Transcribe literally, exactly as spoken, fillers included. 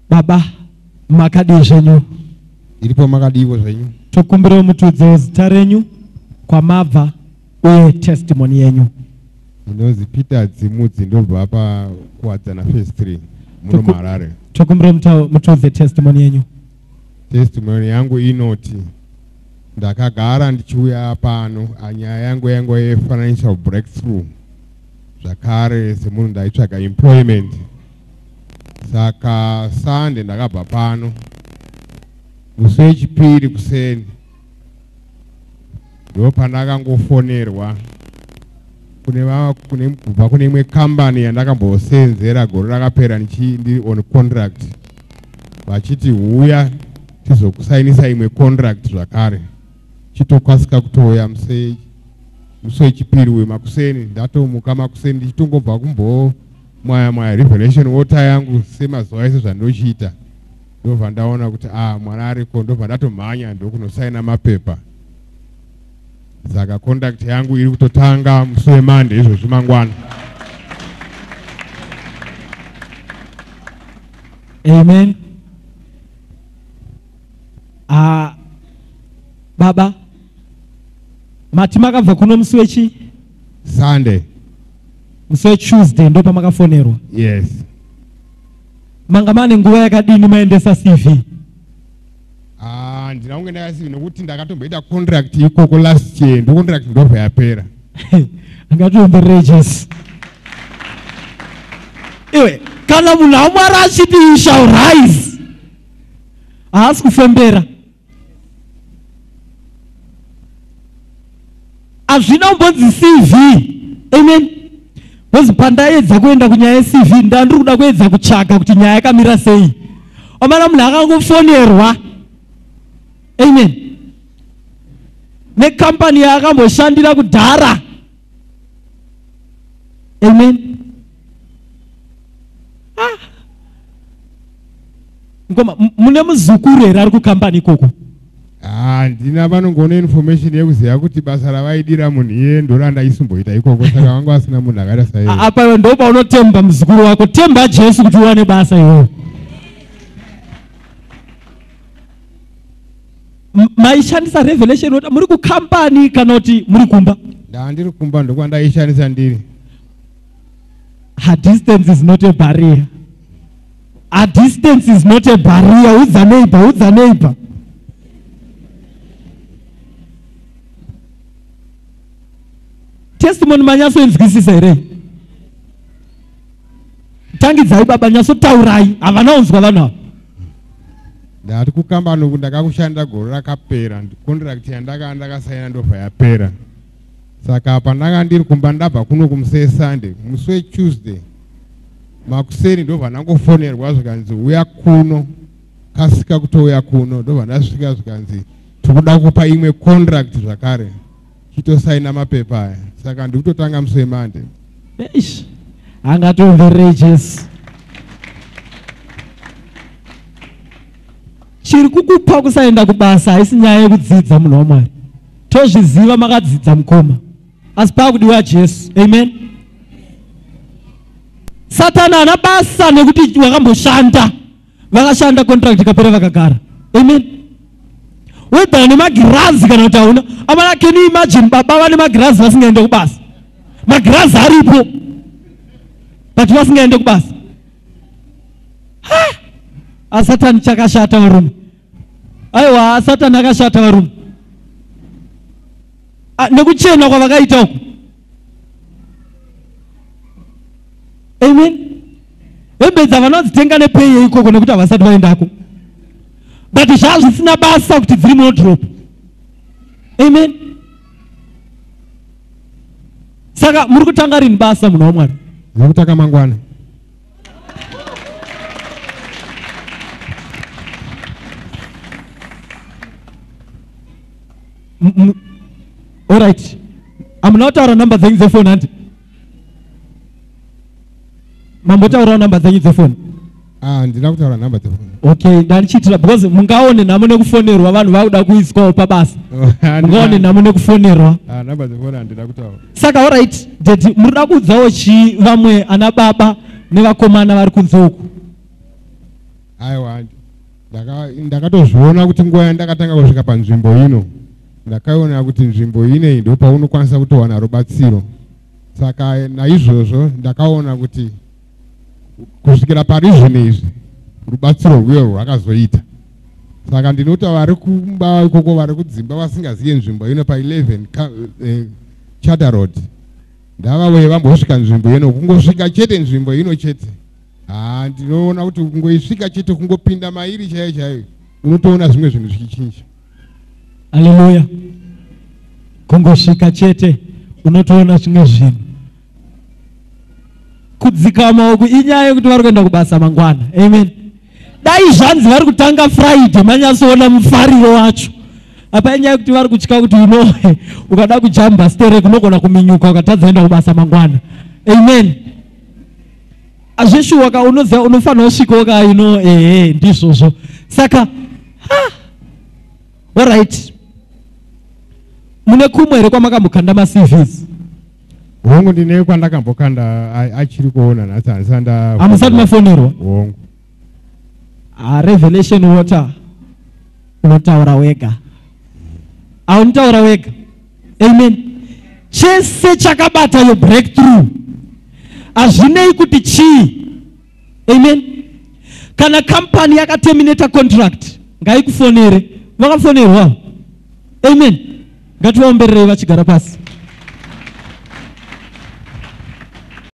Baba makadi zvenyu iripo makadivo zvenyu tokumbira mutudze zita renyu kwa mabva uye testimony yenyu. Inozi Peter Dzimudzi ndobva pa kuwadzana phase three muno Harare. Tokumbira mutudze testimony yenyu. Testimony yangu inoti ndakagara ndichiuya pano anyaya yangu yangu ye financial breakthrough zvakare semunhu ndaitsvaga employment. Saka Sunday ndakabva pano musi wechipiri kuseni ndo pandakangofonerwa kune kune kubva kune imwe kambani yandakambosenzera gore rakapera ndichindi on contract vachiti huya tizokusainisa imwe contract zvakare chitokasika kutoya musi musi wechipiri wemakuseni ndatomuka makuseni ndichitongobva kumbo mwaya mwaya revelation water yangu semazuva ese zvandochiita ndobva ndaona kuti ah mwana ariko ndobva ndatomhanya ndokunosaina mapepa. Saka contract yangu iri kutotanga musi weMonday izvozvi mangwana. Amen. Ah baba mati makabva kuno musi wechi Sunday. Musi weTuesday ndo pamakafonerwa. Yes. Manga mane nguva yakadini maendesa C V? Ah ndina kunge ndakasivi nokuti ndakatomboita contract ikoko last year ndo contract ndobva yapera. Angatombe Regis. Iwe kana munhu amwari achiti you shall rise haasi kufembera. Hazvina umbonzi C V. Amen. Bozi pandaedza kuenda kunyaya C V ndandiri kuda kuedza kutsvaga kuti nyaya yakamira sei. Omana munhu akangofonerwa. Amen. Nekampani yaakamboshandira kudhara. Amen. Ah. Ngoma mune muzukuru here ari kukampani ikoko? Ah ndina vanongoona information yekuziva kuti basa ravaidira munhu iye ndorandaisumboita ikoko saka vangu vasina munhu akaita saye. Apa ndo paunotemba muzukuru wako, temba Jesu kuti uwane basa iwewe. Maishandisa revelation water muri kukampani kana kuti muri kumba? Ndandiri kumba ndokwandaishandisa ndiri. A distance is not a barrier. A distance is not a barrier. Who's the neighbor? Who's the neighbor? Testimony manyaso inzwisisa here. Tangidzai baba nyaso taurai havana unzwa vanhu. Ndati kukamba noku ndakakushanda gore rakapera contract yandaka ndakasaina ndobva yapera. Saka pandanga ndiri kumba ndabva kuno kumusi Sunday musi weTuesday makuseni ndobva ndangofonerwa zvikanzi uya kuno kasika kutouya kuno ndobva ndasvika zvikanzi tikuda kupa imwe contract zvakare chitosaina mapepa aya. Saka ndikutotanga musi weMonday. Eish angatombe Regis. Chiri kukupa kusaenda kubasa haisi nyaya yekudzidza munhu waMwari. Tozviziva makadzidza mukoma. Asi pakudiwa Jesu. Amen. Satana ana basa nekuti wakamboshanda. Vakashanda contract ikapera vakagara. Amen. Whether nemagirazi kana kuti hauna. Amana can you imagine baba vane magirazi vasingaende kubasa. Magirazi aripo. But vasingaende kubasa. Ha! Asatani chakashata varume. Aiwa Satani akashata varume. Nekuchena kwavakaita uko. Amen. Ebedza vanodzitenga nepay ikoko nekuti havasati vaendako. But zvazvisina basa kuti dziri munodrop. Amen. Saka muri kutanga rini basa munhu waMwari? Ndakutaka mangwana. All right. I'm not our number things the phone and Mambota our number things the phone. Ah, ndina kutaura number the phone. Okay, ndanichitira because mungaone namune kufonerwa vanhu vauda kuiswa pabasa. Mungaone namune kufonerwa. Ah, number the phone ndina kutaura. Saka all right, dedi murida kudzawo chi vamwe ana baba nevakomana vari kunze uku. aiwa ndakatozviona kuti nguva yandakatanga kusvika panzvimbo ino ndakaona kuti nzvimbo ine ndo paunokwanisa kutowana rubatsiro. Saka naizvozvo ndakaona kuti kusvikira parizvino izvi rubatsiro rwiyo rwakazoita. Saka ndinoti vari kumba ikoko vari kudzimba vasingaziye nzvimbo ino pa eleven eh, Charter Road ndavauye vambosvika nzvimbo ino kungosvika chete nzvimbo ino chete. Ah, ndinoona kuti kungoisvika chete kungopinda mairi chaiyo chaiyo unotoona zvimwe zvinhu zvichichinja. Haleluya. Kungosvika chete unotoona zvimwe zvinhu. Kudzika maoko inyaya yekuti vari kuenda kubasa mangwana. Amen. Dai zvanzi vari kutanga Friday manyasoona mufariro wacho. Apa inyaya yekuti vari kutya kuti uno ukada kujamba stere kunogona kuminyuka ukatadza enda kubasa mangwana. Amen. Azvishuwa ka unoziva unofanira kusvika ka ino eh ndizvozvo. Saka ha all right. Mune kumwe here kwamakambokanda ma-C Vs? Hongu ndine kwandakambokanda achiri kuona nhasi handisanda. Hamusati mafonerwa? Hongu. Ah, Revelation water unotaura wega. Aunotaura wega. Amen. Chese chakabata yo breakthrough. Azvinei kuti chii. Amen. Kana company yakaterminate contract ngaikufonere. Vakafonerwa. Amen. Ngativaomberere vachigara pasi.